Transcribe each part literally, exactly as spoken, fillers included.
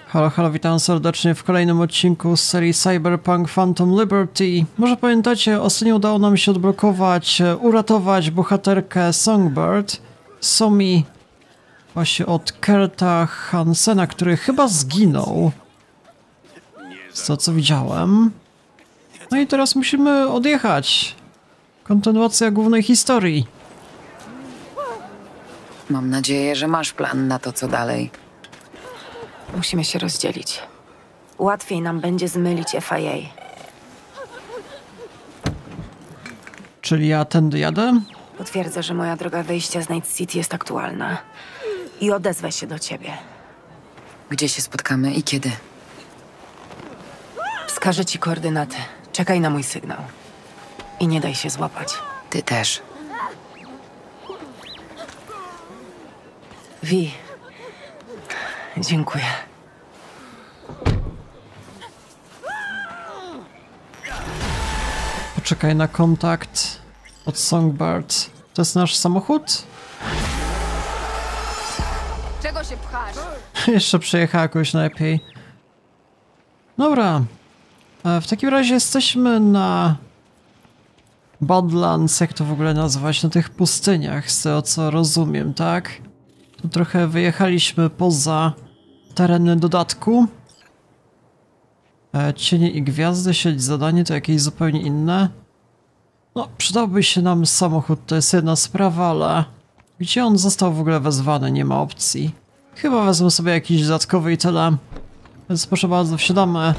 Halo, halo, witam serdecznie w kolejnym odcinku z serii Cyberpunk Phantom Liberty. Może pamiętacie, ostatnio udało nam się odblokować, uratować bohaterkę Songbird, Somi, właśnie od Kurta Hansena, który chyba zginął, z to co widziałem. No i teraz musimy odjechać. Kontynuacja głównej historii. Mam nadzieję, że masz plan na to, co dalej. Musimy się rozdzielić. Łatwiej nam będzie zmylić F I A. Czyli ja tędy jadę? Potwierdzę, że moja droga wyjścia z Night City jest aktualna. I odezwę się do ciebie. Gdzie się spotkamy i kiedy? Wskażę ci koordynaty. Czekaj na mój sygnał. I nie daj się złapać. Ty też. Vi. Dziękuję. Poczekaj na kontakt od Songbird. To jest nasz samochód? Czego się pchasz? Jeszcze przejechała jakoś lepiej. Dobra. W takim razie jesteśmy na Badlands, jak to w ogóle nazwać, na tych pustyniach, z tego co rozumiem, tak? Tu trochę wyjechaliśmy poza tereny dodatku. E, cienie i gwiazdy, sieć zadanie to jakieś zupełnie inne. No, przydałby się nam samochód, to jest jedna sprawa, ale gdzie on został w ogóle wezwany? Nie ma opcji. Chyba wezmę sobie jakiś dodatkowy i tyle. Więc proszę bardzo, wsiadamy.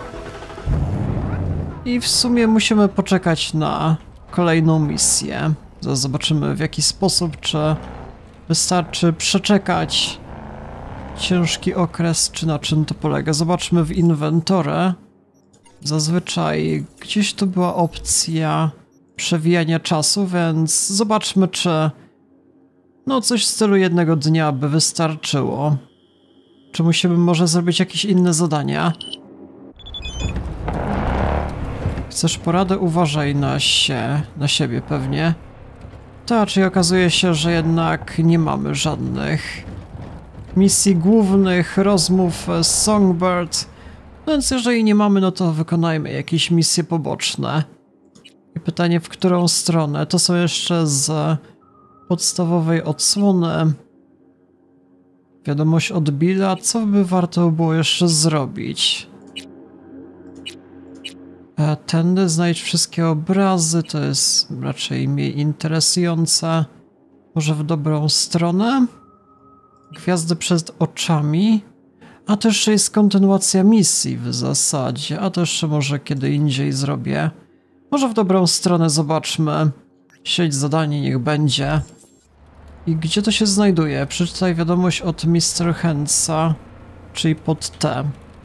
I w sumie musimy poczekać na kolejną misję. Zaraz zobaczymy w jaki sposób, czy wystarczy przeczekać ciężki okres, czy na czym to polega. Zobaczmy w inwentorze. Zazwyczaj gdzieś tu była opcja przewijania czasu, więc zobaczmy, czy no coś w stylu jednego dnia by wystarczyło. Czy musimy może zrobić jakieś inne zadania? Chcesz poradę? Uważaj na się, na siebie pewnie. Tak, czyli okazuje się, że jednak nie mamy żadnych misji głównych, rozmów z Songbird. Więc jeżeli nie mamy, no to wykonajmy jakieś misje poboczne. I pytanie, w którą stronę? To są jeszcze z podstawowej odsłony. Wiadomość od Billa. Co by warto było jeszcze zrobić? Tędy znajdź wszystkie obrazy, to jest raczej mniej interesujące. Może w dobrą stronę? Gwiazdy przed oczami. A to jeszcze jest kontynuacja misji w zasadzie, a to jeszcze może kiedy indziej zrobię. Może w dobrą stronę zobaczmy. Sieć zadań niech będzie. I gdzie to się znajduje? Przeczytaj wiadomość od mister Hensa, czyli pod T.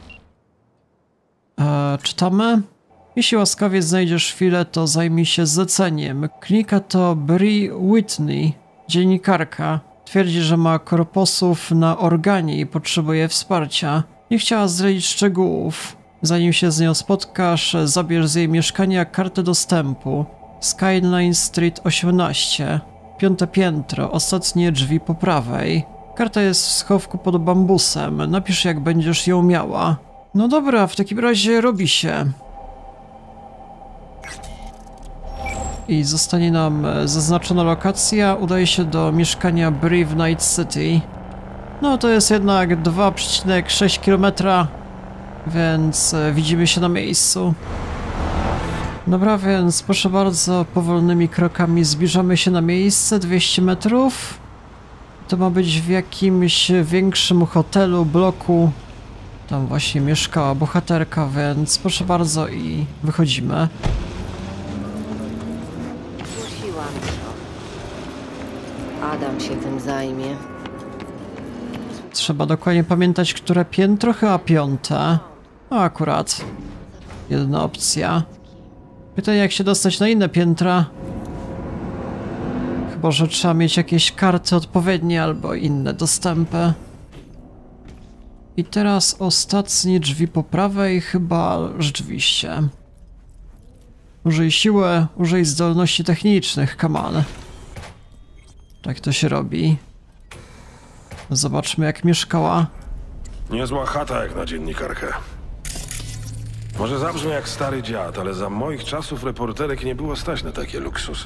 Eee, czytamy? Jeśli łaskawie znajdziesz chwilę, to zajmij się zleceniem. Klinika to Bree Whitney, dziennikarka. Twierdzi, że ma korposów na organie i potrzebuje wsparcia. Nie chciała zdradzić szczegółów. Zanim się z nią spotkasz, zabierz z jej mieszkania kartę dostępu. Skyline Street osiemnaście. Piąte piętro, ostatnie drzwi po prawej. Karta jest w schowku pod bambusem. Napisz, jak będziesz ją miała. No dobra, w takim razie robi się. I zostanie nam zaznaczona lokacja. Udaje się do mieszkania Bree w Night City. No to jest jednak dwa przecinek sześć kilometra, więc widzimy się na miejscu. Dobra, więc proszę bardzo, powolnymi krokami zbliżamy się na miejsce, dwieście metrów. To ma być w jakimś większym hotelu, bloku. Tam właśnie mieszkała bohaterka, więc proszę bardzo i wychodzimy. Adam się tym zajmie. Trzeba dokładnie pamiętać, które piętro, chyba piąte. O, akurat. Jedna opcja. Pytanie, jak się dostać na inne piętra. Chyba, że trzeba mieć jakieś karty odpowiednie albo inne dostępy. I teraz ostatnie drzwi po prawej, chyba rzeczywiście. Użyj siły, użyj zdolności technicznych, come on. Tak to się robi. Zobaczmy, jak mieszkała. Niezła chata jak na dziennikarkę. Może zabrzmi jak stary dziad, ale za moich czasów reporterek nie było stać na takie luksusy.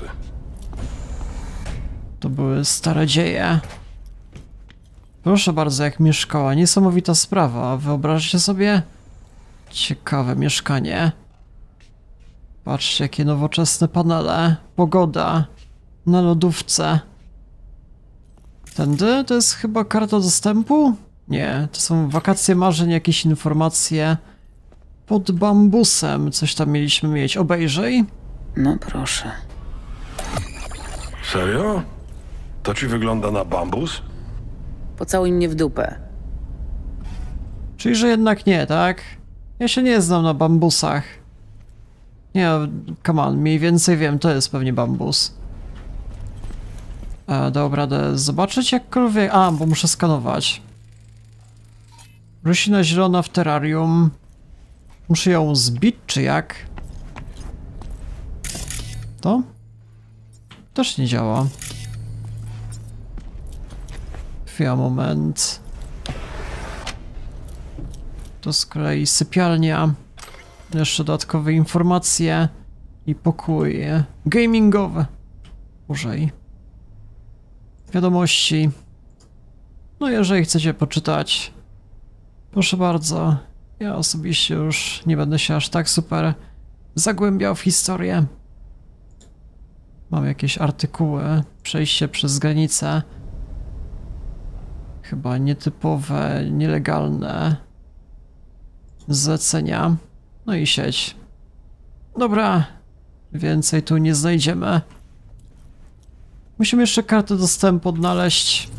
To były stare dzieje. Proszę bardzo, jak mieszkała. Niesamowita sprawa. Wyobraźcie sobie? Ciekawe mieszkanie. Patrzcie, jakie nowoczesne panele. Pogoda. Na lodówce. Tędy? To jest chyba karta dostępu? Nie, to są wakacje marzeń, jakieś informacje. Pod bambusem coś tam mieliśmy mieć. Obejrzyj. No proszę. Serio? To ci wygląda na bambus? Pocałuj mnie w dupę. Czyli, że jednak nie, tak? Ja się nie znam na bambusach. Nie, come on, mniej więcej wiem, to jest pewnie bambus. E, dobra, radę zobaczyć jakkolwiek... A, bo muszę skanować. Roślina zielona w terrarium. Muszę ją zbić, czy jak? To? Też nie działa. Chwila, moment. To z kolei sypialnia. Jeszcze dodatkowe informacje. I pokój gamingowy. Użyj. Wiadomości. No jeżeli chcecie poczytać, proszę bardzo. Ja osobiście już nie będę się aż tak super zagłębiał w historię. Mam jakieś artykuły. Przejście przez granicę. Chyba nietypowe, nielegalne zlecenia. No i sieć. Dobra. Więcej tu nie znajdziemy. Musimy jeszcze kartę dostępu odnaleźć.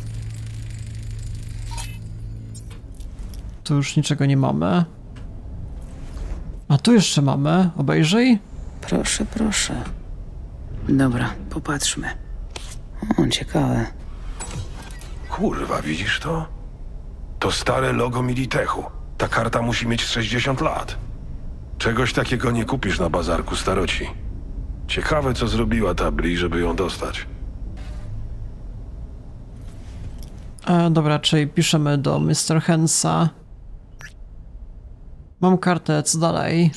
Tu już niczego nie mamy. A tu jeszcze mamy. Obejrzyj. Proszę, proszę. Dobra, popatrzmy. O, ciekawe. Kurwa, widzisz to? To stare logo Militechu. Ta karta musi mieć sześćdziesiąt lat. Czegoś takiego nie kupisz na bazarku staroci. Ciekawe, co zrobiła ta Bri, żeby ją dostać. E, dobra, czyli piszemy do mister Hensa. Mam kartę, co dalej?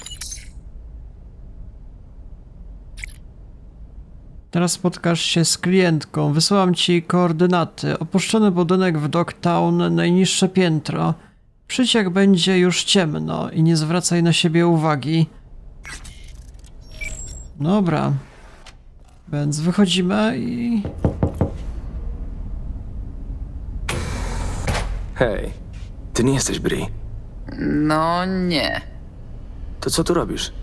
Teraz spotkasz się z klientką. Wysyłam ci koordynaty. Opuszczony budynek w Dogtown, najniższe piętro. Przyjdź jak będzie już ciemno i nie zwracaj na siebie uwagi. Dobra. Więc wychodzimy i... Hej, ty nie jesteś Bri. No nie. To co tu robisz?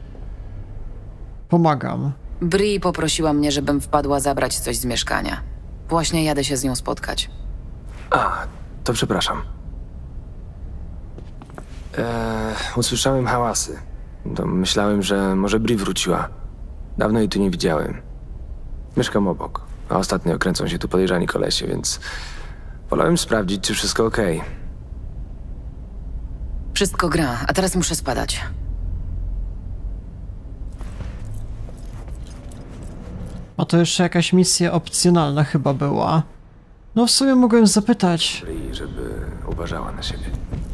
Pomagam. Bri poprosiła mnie, żebym wpadła zabrać coś z mieszkania. Właśnie jadę się z nią spotkać. A, to przepraszam. Eee, usłyszałem hałasy. To myślałem, że może Bri wróciła. Dawno jej tu nie widziałem. Mieszkam obok, a ostatnio kręcą się tu podejrzani kolesie, więc wolałem sprawdzić, czy wszystko okej. Wszystko gra, a teraz muszę spadać. A to jeszcze jakaś misja opcjonalna chyba była. No w sumie mogłem zapytać. Bri, żeby uważała na siebie.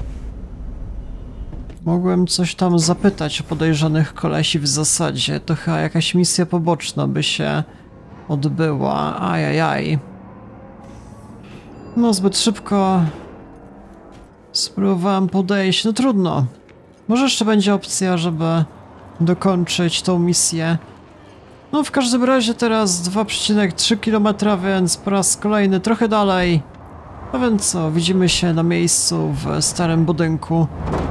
Mogłem coś tam zapytać o podejrzanych kolesi w zasadzie. To chyba jakaś misja poboczna by się odbyła. Ajajaj. No zbyt szybko spróbowałem podejść. No trudno. Może jeszcze będzie opcja, żeby dokończyć tą misję. No w każdym razie teraz dwa przecinek trzy kilometra, więc po raz kolejny trochę dalej. A więc co, widzimy się na miejscu w starym budynku.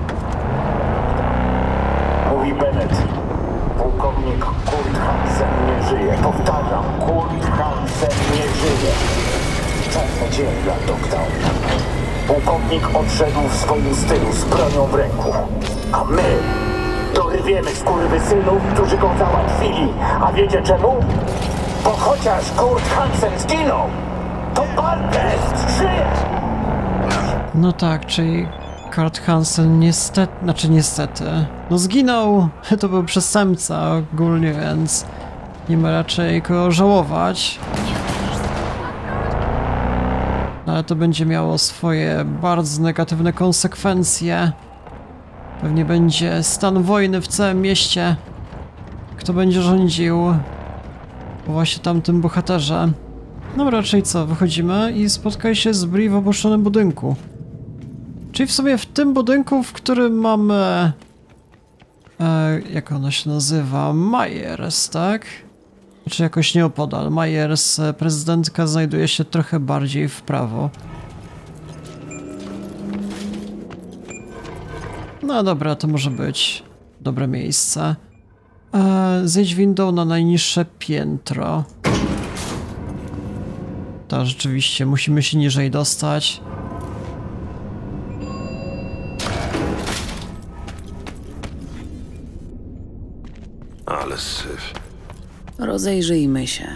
Mówi Bennett. Pułkownik Kurt Hansen nie żyje. Powtarzam, Kurt Hansen nie żyje. Czarny dzień dla Dogtown. Pułkownik odszedł w swoim stylu z bronią w ręku. A my dorwiemy skurwysynów, którzy go załatwili. A wiecie czemu? Bo chociaż Kurt Hansen zginął, to Bartest żyje! No tak, czyli Kurt Hansen niestety, znaczy niestety, no zginął, to był przestępca ogólnie, więc nie ma raczej kogo żałować. Ale to będzie miało swoje bardzo negatywne konsekwencje. Pewnie będzie stan wojny w całym mieście. Kto będzie rządził? Po właśnie tamtym bohaterze. No raczej co, wychodzimy i spotkaj się z Bree w opuszczonym budynku. Czyli w sumie w tym budynku, w którym mamy... E, jak ona się nazywa? Myers, tak? Czy jakoś nieopodal. Myers, prezydentka, znajduje się trochę bardziej w prawo. No dobra, to może być dobre miejsce. E, zejdź windą na najniższe piętro. Tak, rzeczywiście, musimy się niżej dostać. Ale syf. Rozejrzyjmy się.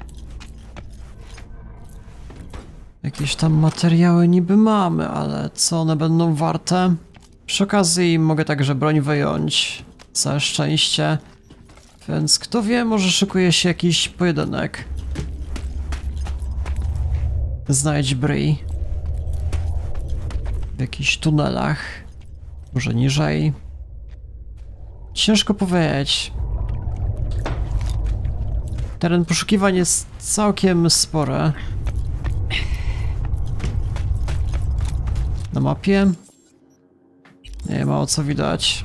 Jakieś tam materiały niby mamy, ale co one będą warte? Przy okazji mogę także broń wyjąć. Całe szczęście. Więc kto wie, może szykuje się jakiś pojedynek. Znajdź Bree. W jakichś tunelach. Może niżej. Ciężko powiedzieć. Teren poszukiwań jest całkiem spory. Na mapie nie ma o co widać.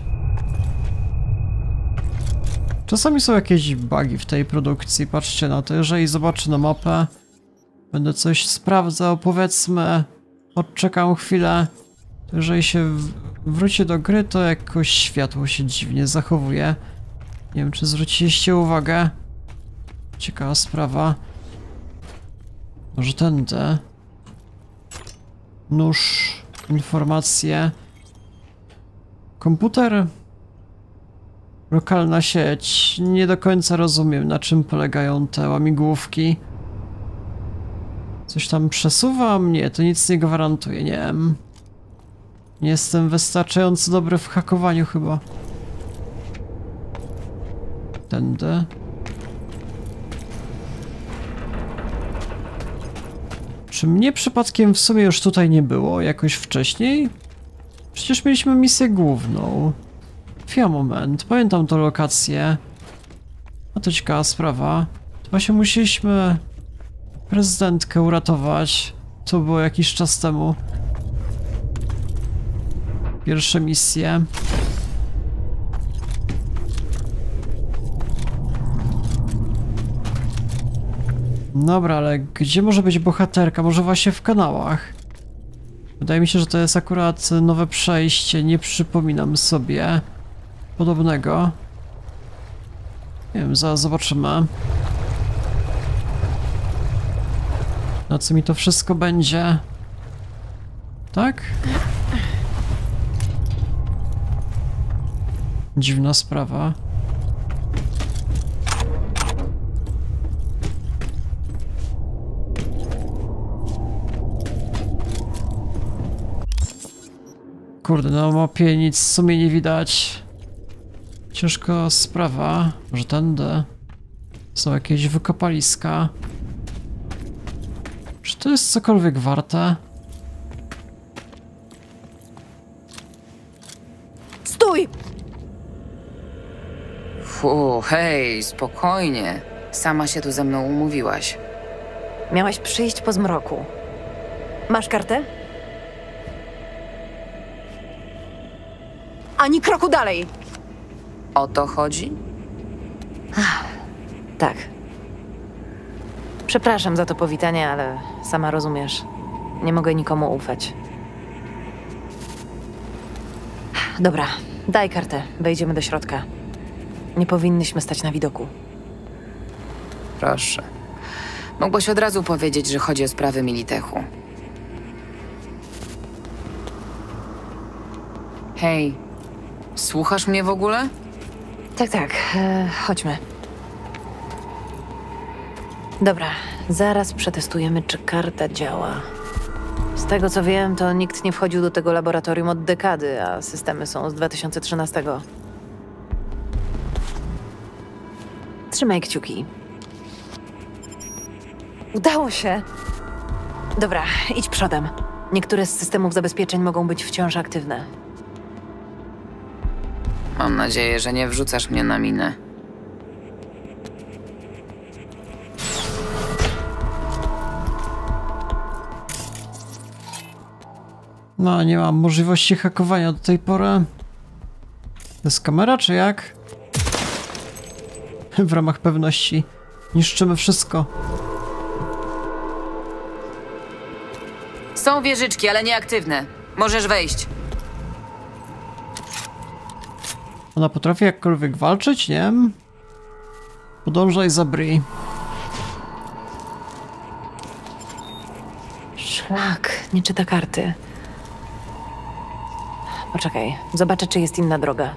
Czasami są jakieś bugi w tej produkcji, patrzcie na to. Jeżeli zobaczę na mapę, będę coś sprawdzał, powiedzmy, odczekam chwilę. Jeżeli się wróci do gry, to jakoś światło się dziwnie zachowuje. Nie wiem, czy zwróciliście uwagę. Ciekawa sprawa. Może tędy. Nóż, informacje. Komputer. Lokalna sieć. Nie do końca rozumiem, na czym polegają te łamigłówki. Coś tam przesuwam? Nie, to nic nie gwarantuje, nie wiem. Nie jestem wystarczająco dobry w hakowaniu chyba. Tędy. Czy mnie przypadkiem w sumie już tutaj nie było jakoś wcześniej? Przecież mieliśmy misję główną. Chwila, moment, pamiętam tą lokację. A to ciekawa sprawa. To właśnie musieliśmy prezydentkę uratować. To było jakiś czas temu. Pierwsze misje. Dobra, ale gdzie może być bohaterka? Może właśnie w kanałach? Wydaje mi się, że to jest akurat nowe przejście. Nie przypominam sobie podobnego. Nie wiem, zaraz zobaczymy. Na co mi to wszystko będzie? Tak? Dziwna sprawa. Kurde, na mapie nic w sumie nie widać. Ciężka sprawa. Może tędy są jakieś wykopaliska. Czy to jest cokolwiek warte? Stój! Fu, hej, spokojnie. Sama się tu ze mną umówiłaś. Miałaś przyjść po zmroku. Masz kartę? Ani kroku dalej! O to chodzi? Tak. Przepraszam za to powitanie, ale sama rozumiesz. Nie mogę nikomu ufać. Dobra, daj kartę. Wejdziemy do środka. Nie powinnyśmy stać na widoku. Proszę. Mogłaś od razu powiedzieć, że chodzi o sprawy Militechu. Hej, słuchasz mnie w ogóle? Tak, tak. E, chodźmy. Dobra, zaraz przetestujemy, czy karta działa. Z tego co wiem, to nikt nie wchodził do tego laboratorium od dekady, a systemy są z dwa tysiące trzynastego. Trzymaj kciuki. Udało się! Dobra, idź przodem. Niektóre z systemów zabezpieczeń mogą być wciąż aktywne. Mam nadzieję, że nie wrzucasz mnie na minę. No, nie mam możliwości hakowania do tej pory. To jest kamera, czy jak? W ramach pewności niszczymy wszystko. Są wieżyczki, ale nieaktywne. Możesz wejść. Ona potrafi jakkolwiek walczyć, nie wiem. Podążaj za Bri. Szlak, nie czyta karty. Poczekaj, zobaczę, czy jest inna droga.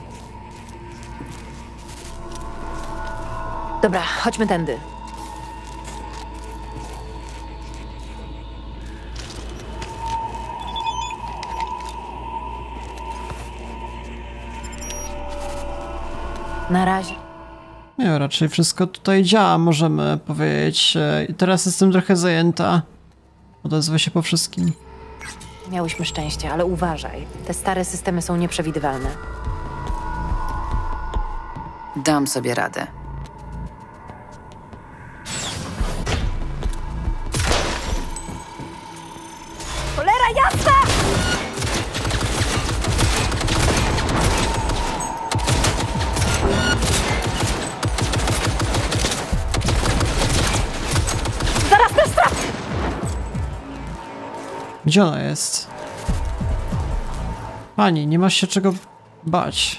Dobra, chodźmy tędy. Na razie. Nie, raczej wszystko tutaj działa, możemy powiedzieć. I teraz jestem trochę zajęta. Odezwę się po wszystkim. Miałyśmy szczęście, ale uważaj. Te stare systemy są nieprzewidywalne. Dam sobie radę. Cholera jasna! Zaraz bez straty! Gdzie ona jest? Pani, nie masz się czego bać.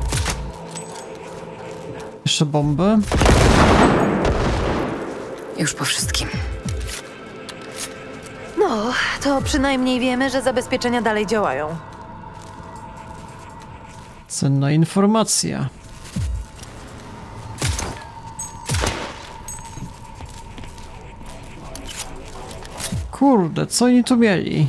Jeszcze bomby? Już po wszystkim. No, to przynajmniej wiemy, że zabezpieczenia dalej działają. Cenna informacja. Kurde, co oni tu mieli?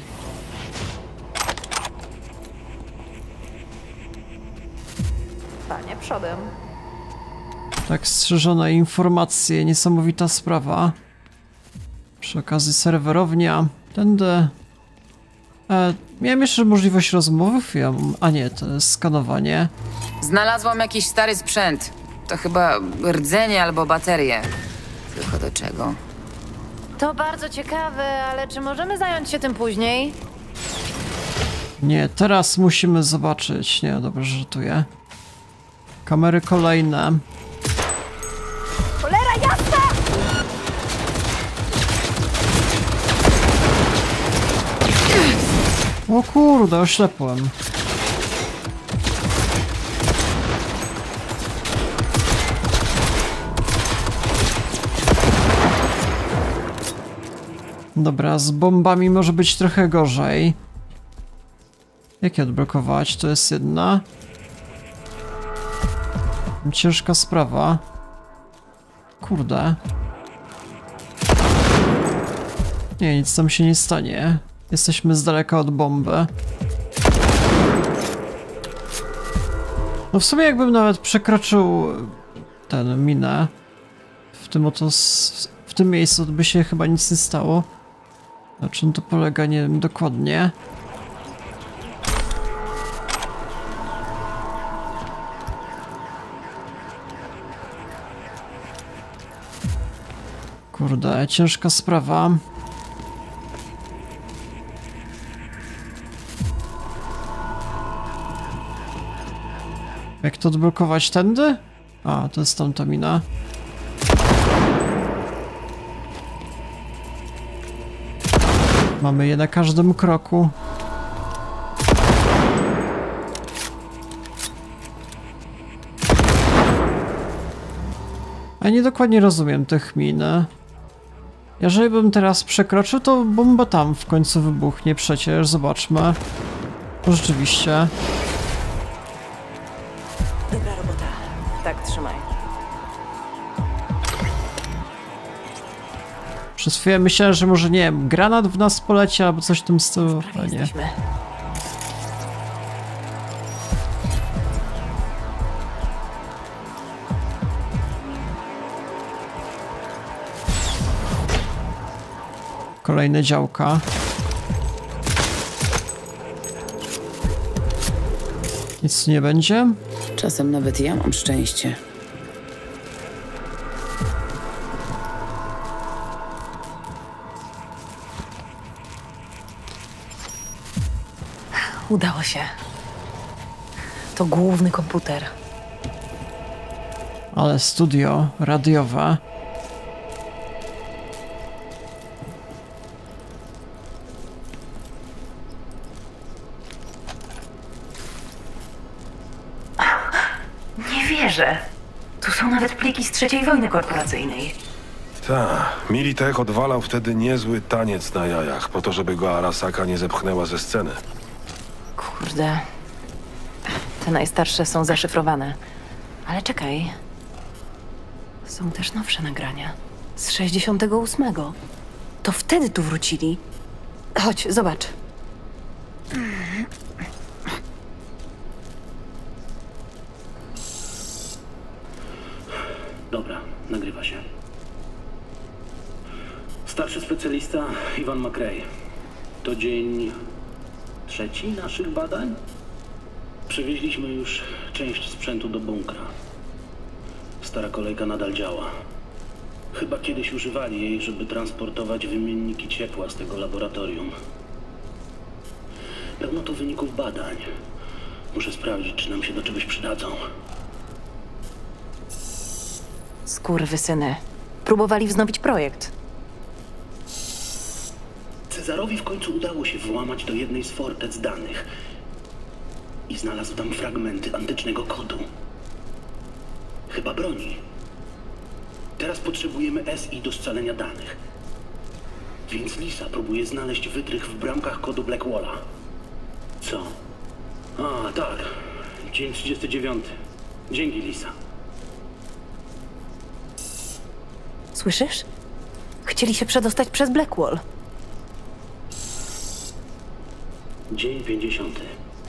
Panie, przodem. Tak strzeżone informacje, niesamowita sprawa. Przy okazji serwerownia. Tędy... E, miałem jeszcze możliwość rozmów, ja, a nie, to jest skanowanie. Znalazłam jakiś stary sprzęt. To chyba rdzenie albo baterie. Tylko do czego? To bardzo ciekawe, ale czy możemy zająć się tym później? Nie, teraz musimy zobaczyć. Nie, dobrze, że żartuję. Kamery kolejne. Cholera jasna! O kurde, oślepłem. Dobra, z bombami może być trochę gorzej. Jak je odblokować? To jest jedna. Ciężka sprawa. Kurde. Nie, nic tam się nie stanie. Jesteśmy z daleka od bomby. No w sumie jakbym nawet przekroczył ten minę w tym oto w tym miejscu, to by się chyba nic nie stało. Na czym to polega, nie wiem dokładnie. Kurde, ciężka sprawa. Jak to odblokować tędy? A, to jest tamta mina. Mamy je na każdym kroku. Ja nie dokładnie rozumiem tych min. Jeżeli bym teraz przekroczył, to bomba tam w końcu wybuchnie przecież. Zobaczmy. Rzeczywiście. Dobra robota. Tak, trzymaj. Przez chwilę myślałem, że może, nie wiem, granat w nas poleci albo coś w tym stylu, ale nie. Jesteśmy. Kolejne działka. Nic nie będzie? Czasem nawet ja mam szczęście. Udało się. To główny komputer. Ale studio radiowe. Nie wierzę. Tu są nawet pliki z trzeciej wojny korporacyjnej. Ta, Militech odwalał wtedy niezły taniec na jajach, po to, żeby go Arasaka nie zepchnęła ze sceny. Kurde. Te najstarsze są zaszyfrowane. Ale czekaj. Są też nowsze nagrania. Z sześćdziesiątego ósmego. To wtedy tu wrócili. Chodź, zobacz. Dobra, nagrywa się. Starszy specjalista Ivan McRae. To dzień trzeci naszych badań? Przewieźliśmy już część sprzętu do bunkra. Stara kolejka nadal działa. Chyba kiedyś używali jej, żeby transportować wymienniki ciepła z tego laboratorium. Pełno to wyników badań. Muszę sprawdzić, czy nam się do czegoś przydadzą. Skurwysyny. Próbowali wznowić projekt. Cezarowi w końcu udało się włamać do jednej z fortec danych i znalazł tam fragmenty antycznego kodu. Chyba broni. Teraz potrzebujemy S I do scalenia danych. Więc Lisa próbuje znaleźć wytrych w bramkach kodu Blackwalla. Co? A, tak. Dzień trzydziesty dziewiąty. Dzięki, Lisa. Słyszysz? Chcieli się przedostać przez Blackwall. Dzień pięćdziesiąty.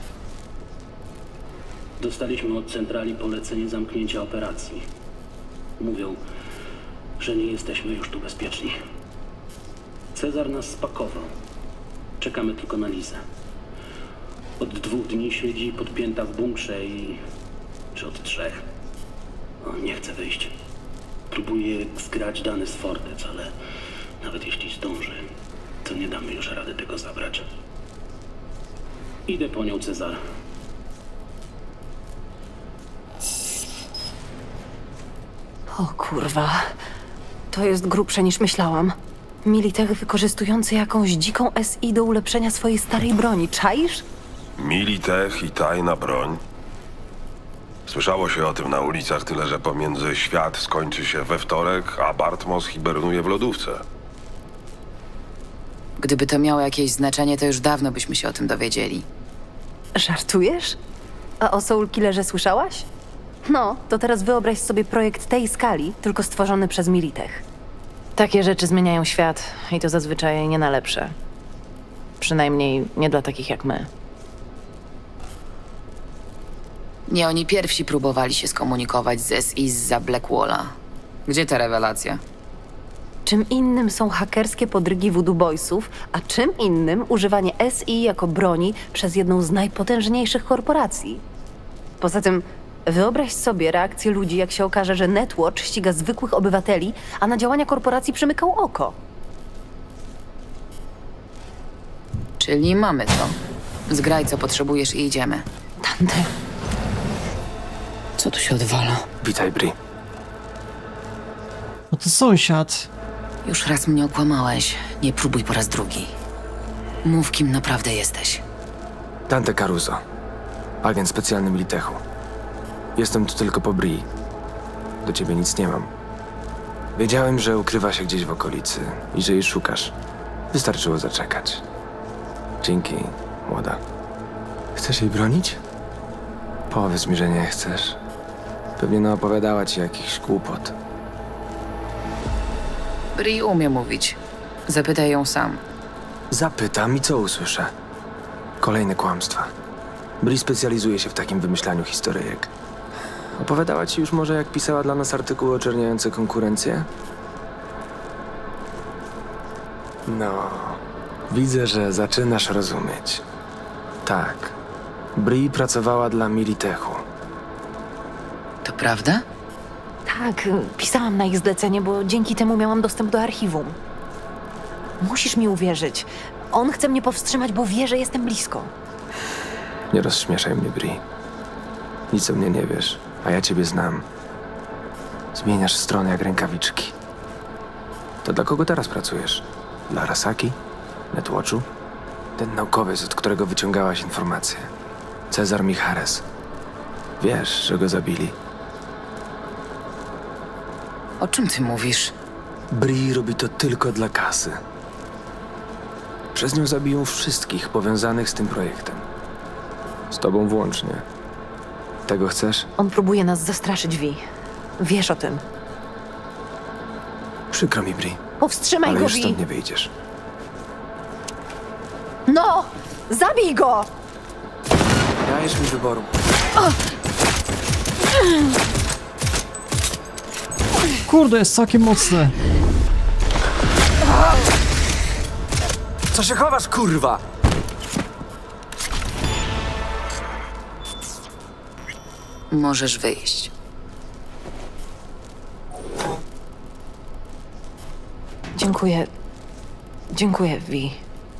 Dostaliśmy od centrali polecenie zamknięcia operacji. Mówią, że nie jesteśmy już tu bezpieczni. Cezar nas spakował. Czekamy tylko na Lizę. Od dwóch dni siedzi podpięta w bunkrze i... czy od trzech? O, nie chce wyjść. Próbuje zgrać dane z fortec, ale nawet jeśli zdąży, to nie damy już rady tego zabrać. Idę po nią, Cezar. O kurwa. To jest grubsze niż myślałam. Militech wykorzystujący jakąś dziką S I do ulepszenia swojej starej broni. Czaisz? Militech i tajna broń. Słyszało się o tym na ulicach, tyle że pomiędzy świat skończy się we wtorek, a Bartmos hibernuje w lodówce. Gdyby to miało jakieś znaczenie, to już dawno byśmy się o tym dowiedzieli. Żartujesz? A o Soul Killerze słyszałaś? No, to teraz wyobraź sobie projekt tej skali, tylko stworzony przez Militech. Takie rzeczy zmieniają świat i to zazwyczaj nie na lepsze. Przynajmniej nie dla takich jak my. Nie oni pierwsi próbowali się skomunikować z S I zza Blackwalla. Gdzie ta rewelacja? Czym innym są hakerskie podrygi Voodoo Boysów, a czym innym używanie S I jako broni przez jedną z najpotężniejszych korporacji. Poza tym wyobraź sobie reakcję ludzi, jak się okaże, że Netwatch ściga zwykłych obywateli, a na działania korporacji przymykał oko. Czyli mamy to. Zgraj, co potrzebujesz i idziemy. Tante. Co tu się odwala? Witaj, Bri. No to sąsiad. Już raz mnie okłamałeś. Nie próbuj po raz drugi. Mów, kim naprawdę jesteś. Dante Caruso. Agent specjalny Militechu. Jestem tu tylko po Bri. Do ciebie nic nie mam. Wiedziałem, że ukrywa się gdzieś w okolicy i że jej szukasz. Wystarczyło zaczekać. Dzięki, młoda. Chcesz jej bronić? Powiedz mi, że nie chcesz. Pewnie naopowiadała ci jakiś głupot. Bri umie mówić. Zapytaj ją sam. Zapytam i co usłyszę? Kolejne kłamstwa. Bri specjalizuje się w takim wymyślaniu historyjek. Opowiadała ci już może, jak pisała dla nas artykuły oczerniające konkurencję? No, widzę, że zaczynasz rozumieć. Tak, Bree pracowała dla Militechu. To prawda? Tak, pisałam na ich zlecenie, bo dzięki temu miałam dostęp do archiwum. Musisz mi uwierzyć. On chce mnie powstrzymać, bo wie, że jestem blisko. Nie rozśmieszaj mnie, Bree. Nic o mnie nie wiesz, a ja ciebie znam. Zmieniasz stronę jak rękawiczki. To dla kogo teraz pracujesz? Dla Arasaki? Netwatchu? Ten naukowiec, od którego wyciągałaś informacje. Cezar Michares. Wiesz, że go zabili. O czym ty mówisz? Bree robi to tylko dla kasy. Przez nią zabiją wszystkich powiązanych z tym projektem. Z tobą włącznie. Tego chcesz? On próbuje nas zastraszyć, Vi. Wiesz o tym. Przykro mi, Bree, Powstrzymaj ale go, już Vi! stąd nie wyjdziesz. No! Zabij go! Dajesz mi wyboru. Kurde, jest całkiem mocny. Co się chowasz, kurwa? Możesz wyjść. Dziękuję. Dziękuję, Vi.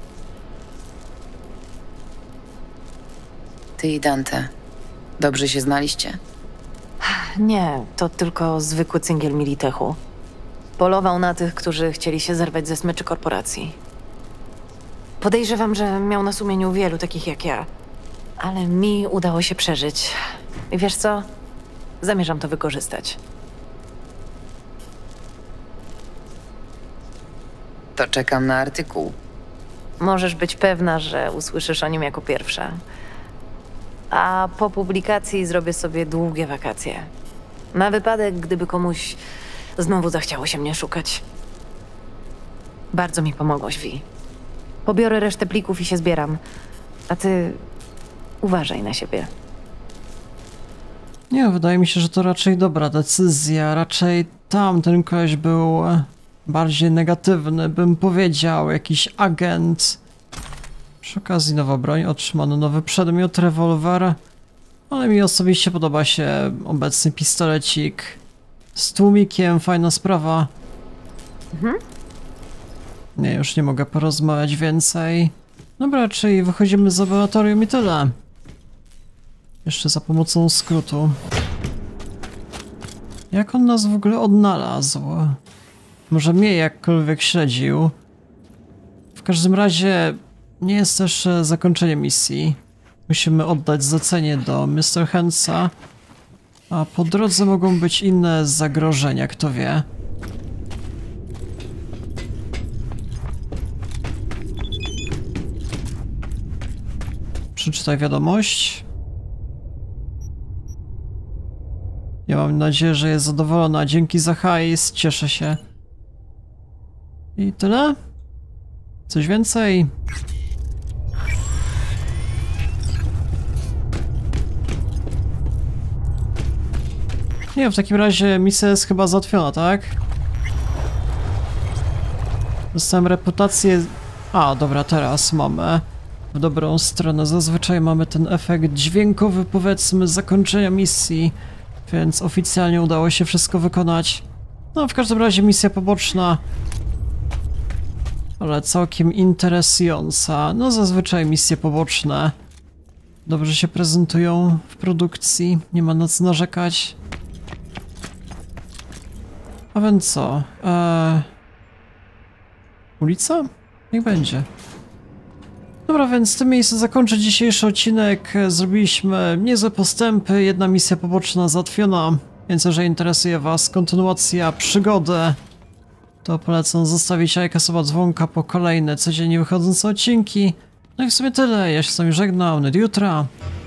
Ty i Dante. Dobrze się znaliście? Nie, to tylko zwykły cyngiel Militechu. Polował na tych, którzy chcieli się zerwać ze smyczy korporacji. Podejrzewam, że miał na sumieniu wielu takich jak ja. Ale mi udało się przeżyć. I wiesz co? Zamierzam to wykorzystać. To czekam na artykuł. Możesz być pewna, że usłyszysz o nim jako pierwsza. A po publikacji zrobię sobie długie wakacje. Na wypadek, gdyby komuś znowu zachciało się mnie szukać. Bardzo mi pomogłaś, Vi. Pobiorę resztę plików i się zbieram. A ty uważaj na siebie. Nie, wydaje mi się, że to raczej dobra decyzja. Raczej tamten koleś był bardziej negatywny, bym powiedział. Jakiś agent. Przy okazji nowa broń, otrzymano nowy przedmiot, rewolwer. Ale mi osobiście podoba się obecny pistolecik z tłumikiem, fajna sprawa. Mhm. Nie, już nie mogę porozmawiać więcej. Dobra, czyli wychodzimy z laboratorium i tyle. Jeszcze za pomocą skrótu. Jak on nas w ogóle odnalazł? Może mnie jakkolwiek śledził? W każdym razie nie jest też zakończenie misji. Musimy oddać zlecenie do mister Hansa. A po drodze mogą być inne zagrożenia, kto wie. Przeczytaj wiadomość. Ja mam nadzieję, że jest zadowolona. Dzięki za hajs, cieszę się. I tyle? Coś więcej? Nie, w takim razie misja jest chyba załatwiona, tak? Dostałem reputację... A, dobra, teraz mamy w dobrą stronę. Zazwyczaj mamy ten efekt dźwiękowy, powiedzmy, zakończenia misji, więc oficjalnie udało się wszystko wykonać. No, w każdym razie misja poboczna, ale całkiem interesująca. No, zazwyczaj misje poboczne dobrze się prezentują w produkcji, nie ma na co narzekać. A więc co? Eee... Ulica? Niech będzie. Dobra, więc w tym miejscu zakończę dzisiejszy odcinek. Zrobiliśmy niezłe postępy, jedna misja poboczna załatwiona, więc jeżeli interesuje was kontynuacja przygody, to polecam zostawić lajka, suba, dzwonka po kolejne codziennie wychodzące odcinki. No i w sumie tyle, ja się z wami żegnam, do jutra.